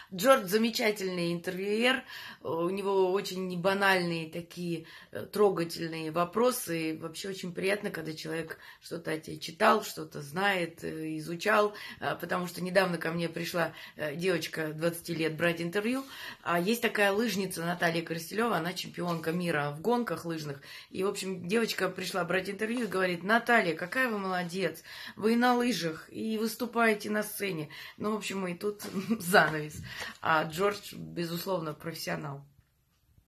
Джордж замечательный интервьюер, у него очень небанальные такие трогательные вопросы. И вообще очень приятно, когда человек что-то о тебе читал, что-то знает, изучал, потому что недавно ко мне пришла девочка 20 лет брать интервью, а есть такая лыжница Наталья Коростелева, она чемпионка мира в гонках лыжных. И, в общем, девочка пришла брать интервью и говорит: Наталья, какая вы молодец, вы и на лыжах, и выступаете на сцене. Ну, в общем, и тут занавес. А Джордж, безусловно, профессионал.